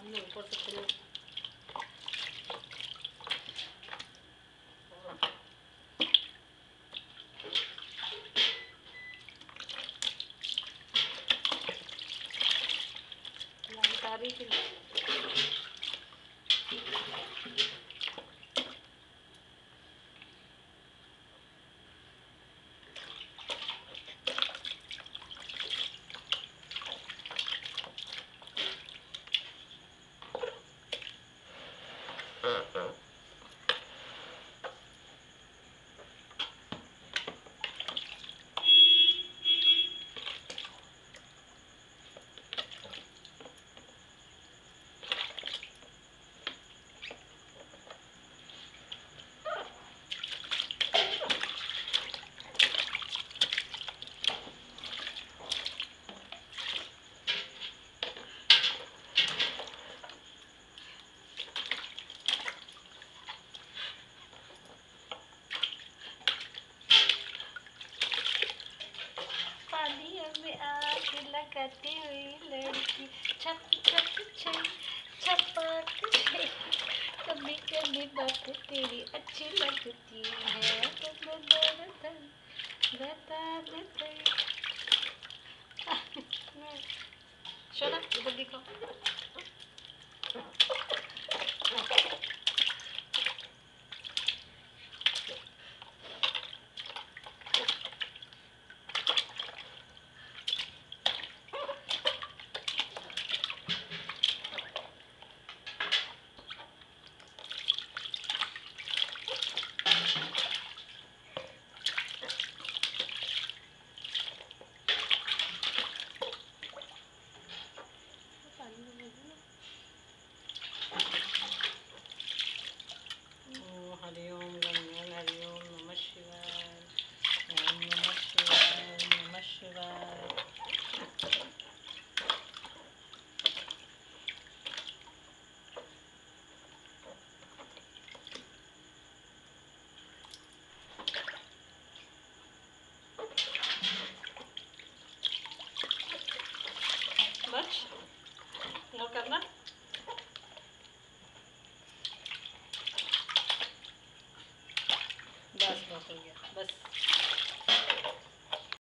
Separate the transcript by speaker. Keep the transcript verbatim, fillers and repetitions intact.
Speaker 1: सामने ऊपर से खोलो। लाइट आ रही थी। में आग लगाती हुई लड़की छप छप छप छपाक छे। कभी कभी बात तेरी अच्छी लगती है। बता देते शोना इधर दिखो। हरि ओम गंगन हरि ओम नमः शिवाय ओम नमः शिवाय नमः शिवाय। बस वो करना।